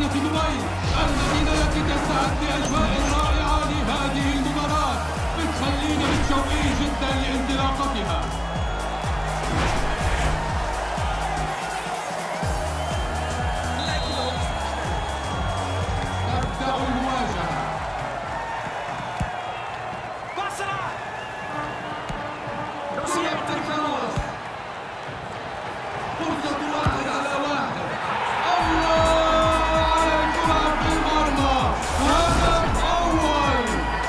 مدينة دبي، المدينة التي تستعد بأجواء رائعة لهذه المباراة، بتخلينا متشوقين جدا لانطلاقتها. تبدأ المواجهة. فرصة 1 على 1. الله على الكرة في المرمى، هدف أول.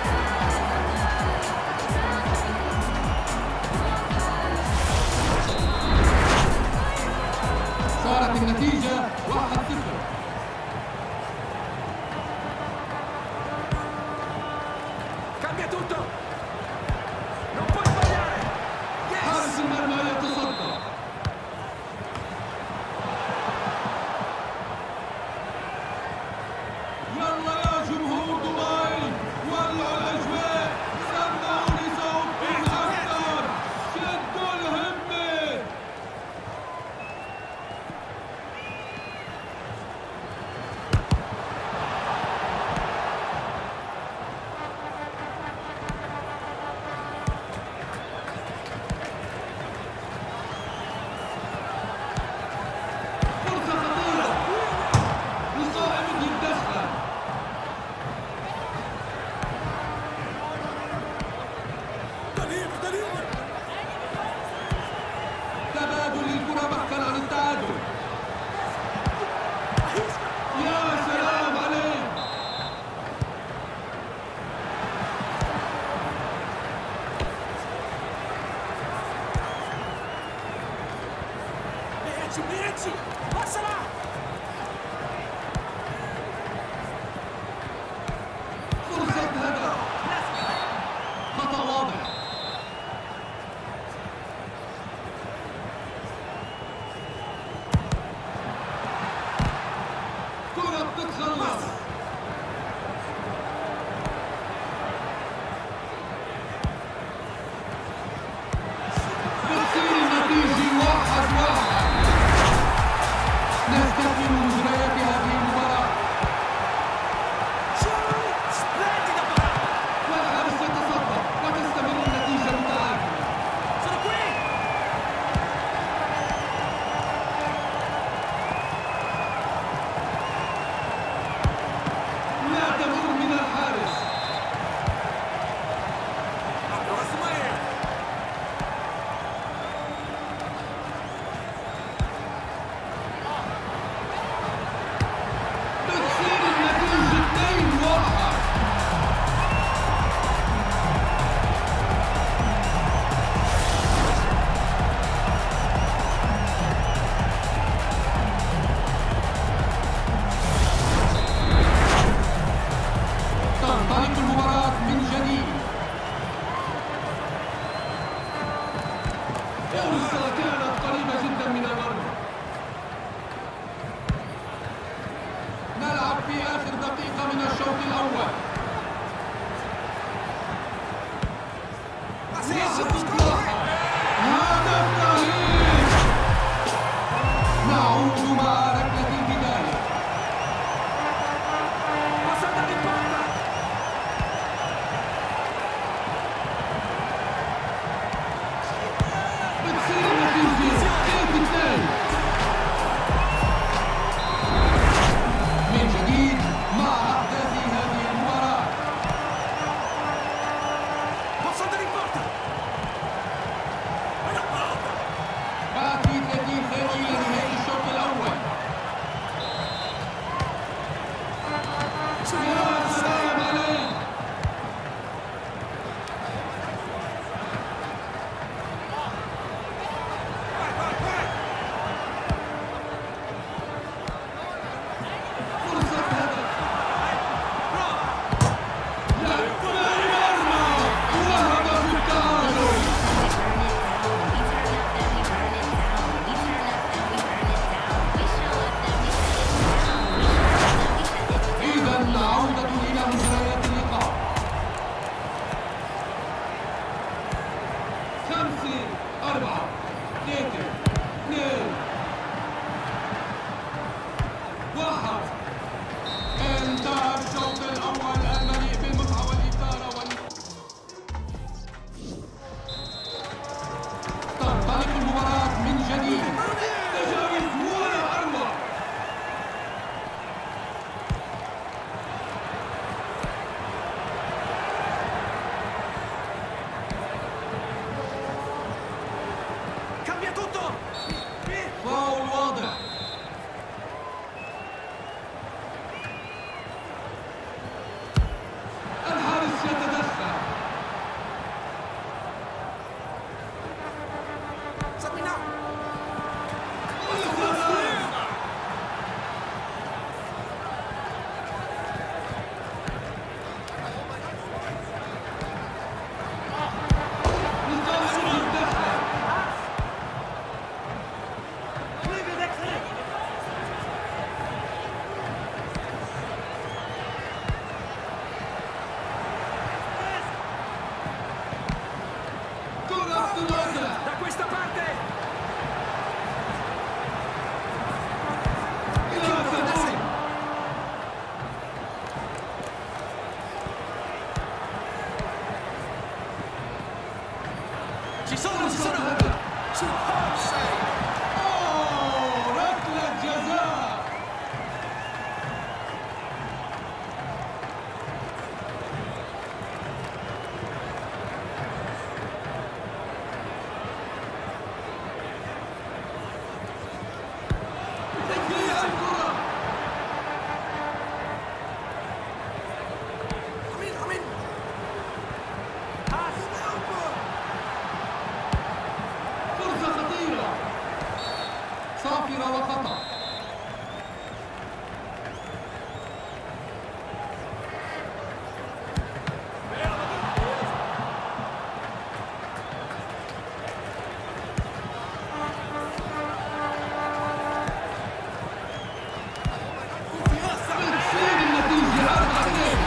صارت النتيجة 1-0. Cambia tutto! Non puoi sbagliare! حارس المرمى يتصدى. يلا يا جمهور دبي، ولعوا الأجواء، سمعوني صوتكم أكثر، شدوا الهمة. فرصة خطيرة، القائم يتدخل. تبادل الكرة بحثا عن التعادل. يا سلام عليك. Mieci! Passala! فرصة هدف، خطأ واضح. كرة بتتخلص. بتصير النتيجة 1-1. نستكمل مجريات هذه المباراة. Splendida parata! والحارس يتصدى وتستمر النتيجة متعادلة. Sono qui! لا تمر من الحارس. Osmane! بتصير النتيجة 2-1. تنطلق المباراة من جديد. فرصة كانت قريبة جدا من المرمى. نلعب في آخر دقيقة من الشوط الأول. لحظة راحة، هدف رهيب. نعود مع ركلة البداية. Passata di porta! بتصير النتيجة 3-2. من جديد مع أحداث هذه المباراة. Passata di porta! بعد في 30 ثانية لنهاية الشوط الأول. وخطأ. بتصير النتيجة 4-2.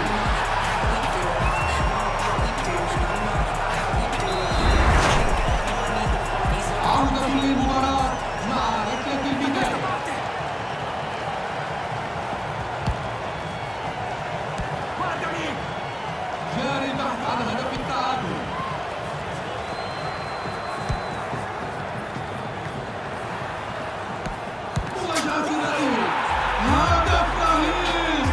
عودة للمباراة مع ركلة البداية. Guardami! جاري البحث عن هدف التعادل. مواجهة ثنائية، هدف رهيب.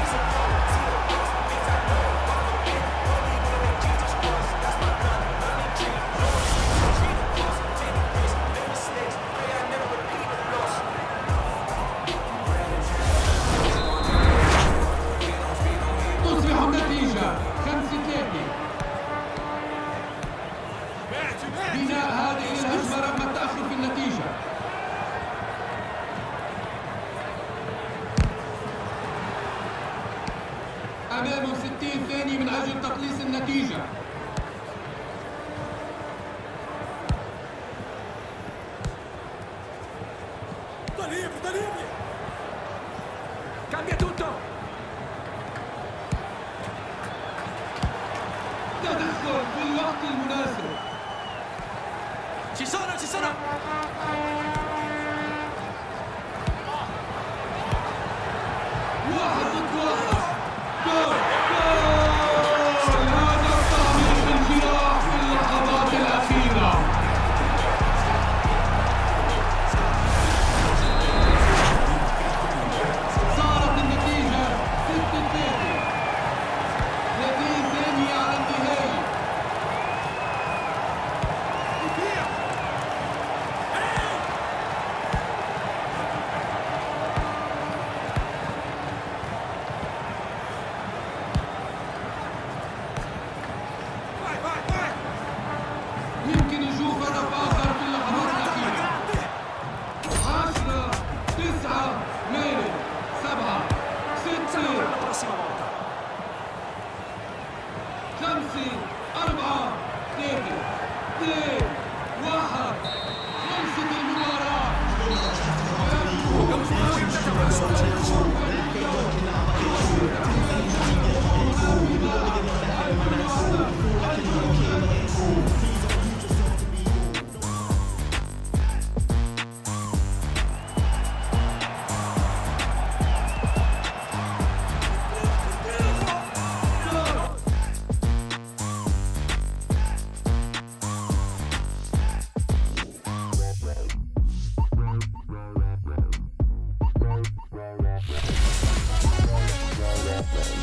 تصبح النتيجة 5-3. بناء هذه الهجمة رغم التأخر في النتيجة. أمامه 60 ثانية من أجل تقليص النتيجة. Da liberi! Cambia tutto! تدخل في الوقت المناسب. Ci sono, ci sono! واحد ضد واحد. جول جول. هدف تعميق الجراح في اللحظات الأخيرة. صارت النتيجة 6-3. 30 ثانية على النهاية. Via! Vai, vai, vai! يمكن نشوف هدف آخر في اللحظات الأخيرة. 10 9 8 7 6 La prossima volta! 5 4 3 2 1. خلصت المباراة. Yeah.